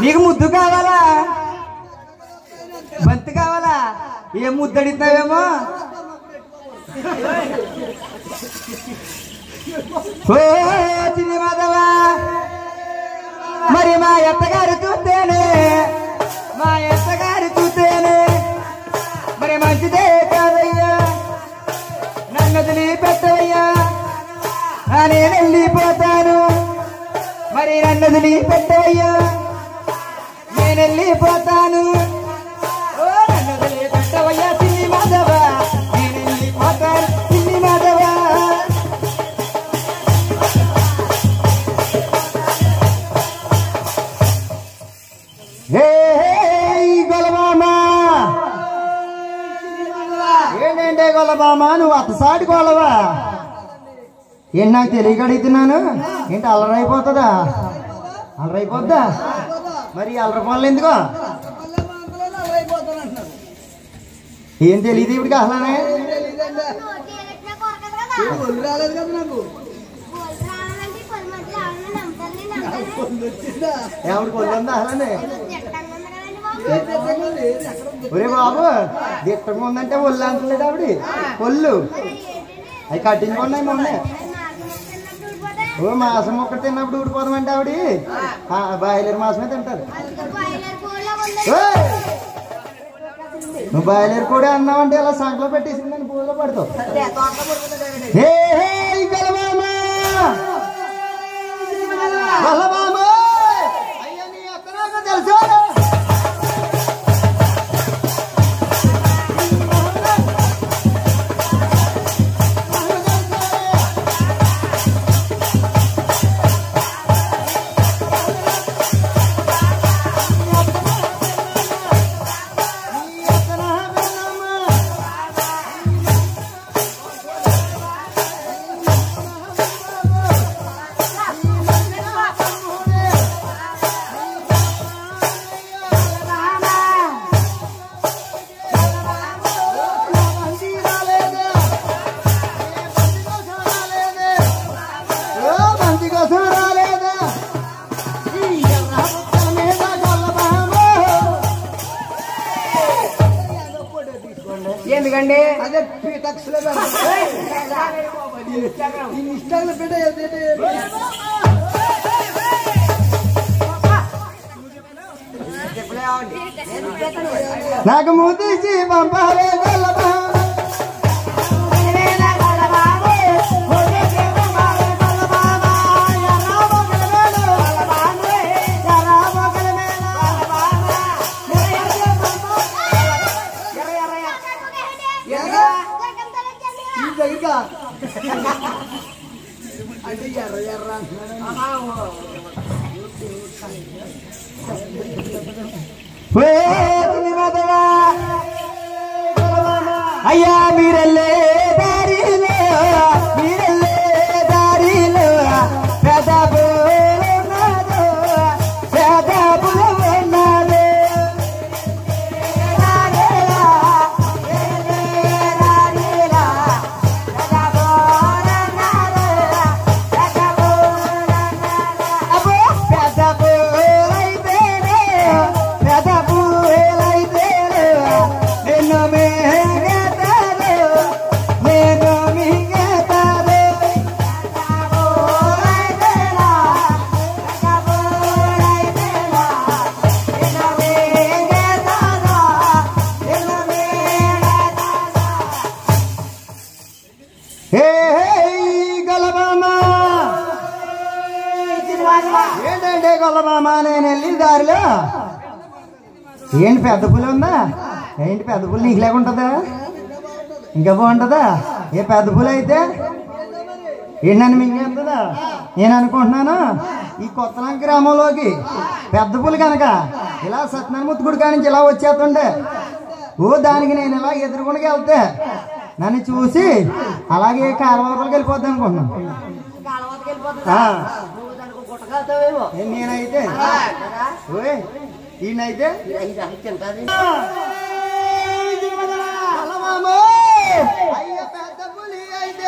నీకు ముద్దు కావాలా బంతి కావాలా ఏం ముద్దు అడుగుతున్నావేమో ఓ చిన్ని మాధవా మరి మా ఎత్తగారు చూస్తేనే మరి మంచిదే కాదయ్యా నన్ను వదిలిపెట్టవయ్యా నేను వెళ్ళిపోతాను మరి నన్ను వదిలిపెట్టవయ్యా నేను వెళ్ళిపోతాను ఓ నన్ను వదిలిపెట్టవయ్యా చిన్ని మాధవా నేను వెళ్ళిపోతాను చిన్ని మాధవా ఏంటంటే గొల్లబామా నువ్వు అత్తసాడి గొల్లవా ఏంటి నాకు తెలియక అడుగుతున్నాను ఏంటి అల్లరైపోతుందా అల్లరైపోద్దా మరి అల్లరి పనులు ఎందుకో ఏం తెలియదు ఇప్పటికి అసలానే ఎవరికి వద్దా అసలనే ఒరే బాబు దిట్టంగా ఉందంటే ఒళ్ళు అంటలేదు ఆవిడ ఒళ్ళు అవి కట్టించుకున్నాయి మొన్న ఓ మాసం ఒక్కటి తిన్నప్పుడు ఊడిపోదామంటే ఆవిడ బాయిలర్ మాసమే తింటారు నువ్వు బాయిలర్ కూడా అన్నావంటే ఇలా సంకలో పెట్టేసిందని పూలో పడతావు అయ్యా నీ అత్తనాక తెలుసా ఎందుకండి అదే నాకు మూతీసి పంపాలే అంటే ఎర్ర ఎర్ర అయ్యా మీరెళ్ళే దారిలో పెదబు ఏంటంటే గొల్లమామ నేను వెళ్ళి దారిలో ఏంటి పెద్ద పులి ఉందా ఏంటి పెద్ద పులి నీకు లేకుంటుందా ఇంకా బాగుంటుందా ఏ పెద్ద పులి అయితే ఏంటని మింగేస్తుందా నేను అనుకుంటున్నాను ఈ కొత్తలంక గ్రామంలోకి పెద్ద పులి కనుక ఇలా సత్యనారాయణ ముత్తుగుడి కానించి ఇలా వచ్చేస్తుండే ఓ దానికి నేను ఇలా ఎదురుకుండా వెళ్తే నన్ను చూసి అలాగే కాలువలోకి వెళ్ళిపోద్ది అనుకుంటున్నాను నేనైతే ఈయనైతే పెద్ద పులి అయితే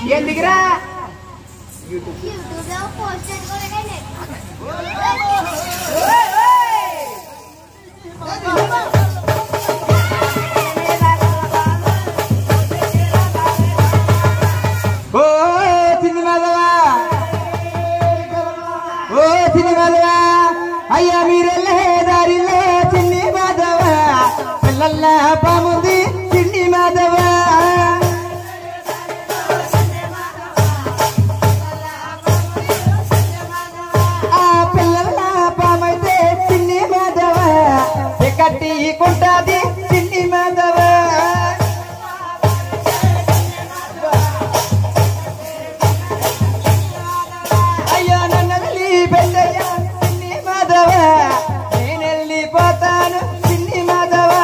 ఎందుకురా ఓ చిన్ని మాధవా ఓ చిన్ని మాధవా అయ్యా మీరెళ్ళే దారిలో చిన్ని మాధవా పిల్లల పాముంది చిన్ని మాధవా ఆ పిల్లల పామైతే చిన్ని మాధవా కట్టి కొంటాది చిన్ని మాధవా అయ్యా నన్నది పెద్దయ్యా చిన్ని మాధవా నేను వెళ్ళిపోతాను చిన్ని మాధవా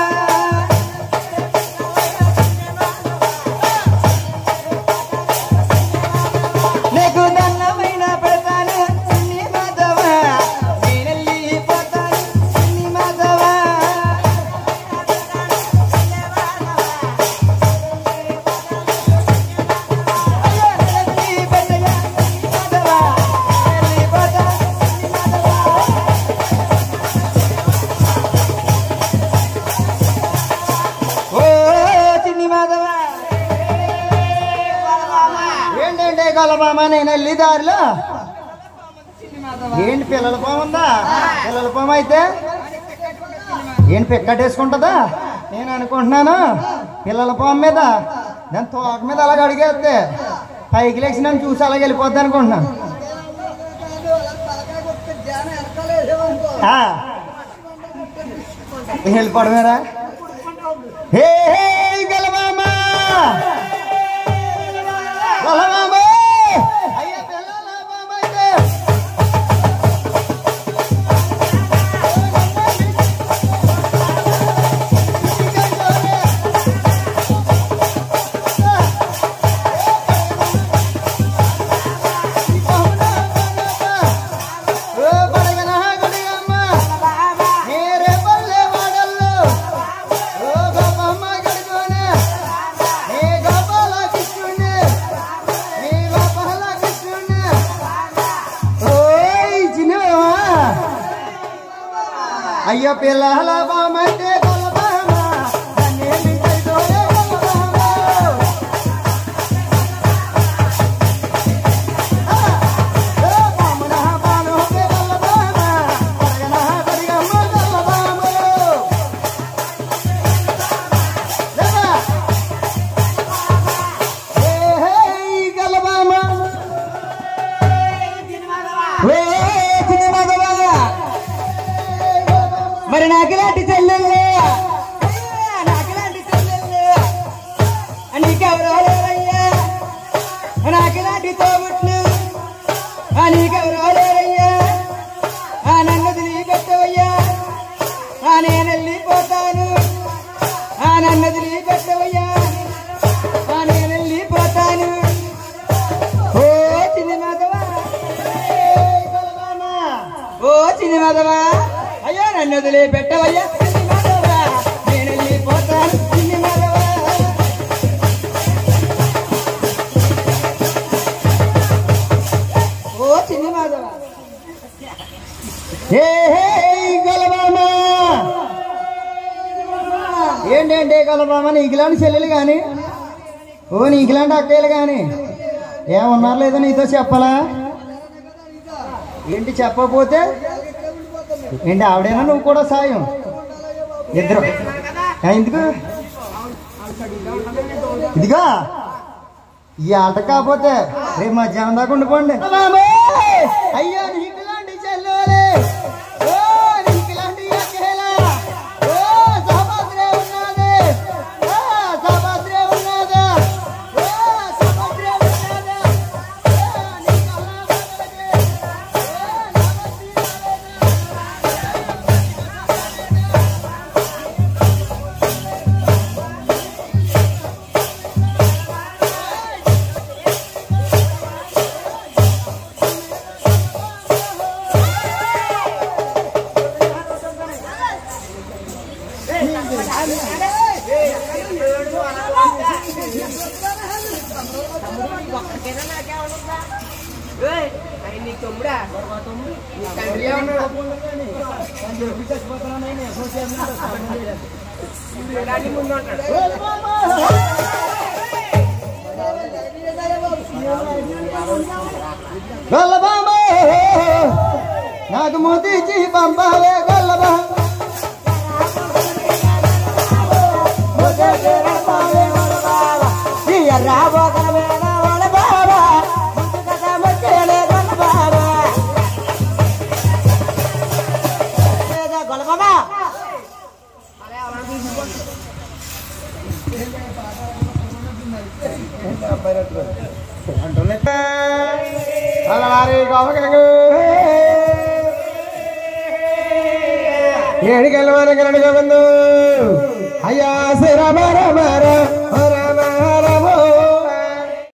నీకు దండమైన పెడతాను చిన్ని మాధవా నేను వెళ్ళిపోతాను చిన్ని మాధవా అయ్యా నన్నది పెద్దయ్యా చిన్ని మాధవా నేను వెళ్ళిపోతాను చిన్ని మాధవా ఓ చిన్ని మాధవా ఏంటంటే గొల్లమామ నేను వెళ్ళి దారిలో ఏంటి పిల్లల పాముందా పిల్లల పాము అయితే ఏంటి పిక్కటేసుకుంటుందా నేను అనుకుంటున్నాను పిల్లల పాము మీద దాని తోక మీద అలాగ అడిగేస్తే పైకి లేచి నన్ను చూసి అలాగ వెళ్ళిపోద్ది అనుకుంటున్నాను వెళ్ళిపోవడమేరా హే హే గొల్లమామ గొల్లమామ అయ్యా పిల్లల పాము అయితే ఓ బడగన గుడియమ్మ నేరే పల్లె వాడల్లో ఓ గోపమ్మ గడుగునే నీ గోపాల కృష్ణుని నీ గోపాల కృష్ణుని ఓయ్ చిన్నవా అయ్యో పిల్లల బామంటే గొల్లబామ నన్నేమి చేదోరే గొల్లబామ ఓ బామన బాను హే గొల్లబామ బడగన గుడియమ్మ గొల్లబామ లేవా హే హే గొల్లబామ ఓ చిన్ని మాధవా మరి నాకులాంటి చెల్లెల్లే నాకులాంటి చెల్లెల్లే నీకెవరో లేరయ్యా నాకులాంటి తోబుట్లు నీకెవరో లేరయ్యా నన్ను వదిలిపెట్టవయ్యా నేను వెళ్ళిపోతాను నన్ను వదిలిపెట్టవయ్యా నేను వెళ్ళిపోతాను ఓ చిన్ని మాధవా ఓ చిన్ని మాధవా అయ్యా నన్ను వదిలిపెట్టవయ్యా చిన్ని మాధవా నేను వెళ్ళిపోతాను చిన్ని మాధవా ఓ చిన్ని మాధవా హే హే గొల్లబామ ఏంటంటే గొల్లబామ నీకులాంటి చెల్లెలు కానీ ఓ నీకులాంటి అక్కయ్యలు కానీ ఏమన్నారు లేదో నీతో చెప్పాలా ఏంటి చెప్పకపోతే ఏంటి ఆవిడైనా నువ్వు కూడా సాయం ఇద్దరు ఎందుకు ఇదిగా ఈ ఆట కాకపోతే రేపు మధ్యాహ్నం దాకా ఉండిపోండి అయ్యో నీకులాంటి చెల్లెలే ఓ నీకులాంటి అక్కయ్యలా ఓ సభద్రే ఉన్నదే ఓ సభద్రే ఉన్నదా ఓ సభద్రే ఉన్నదా ఓ నీకల్లా గొల్లబాబా నాకు ముదిచి పంపావే గొల్లబా ఏడికెళ్ళ వరకు అయ్యా శ్రీ రామ రామ రామ రామ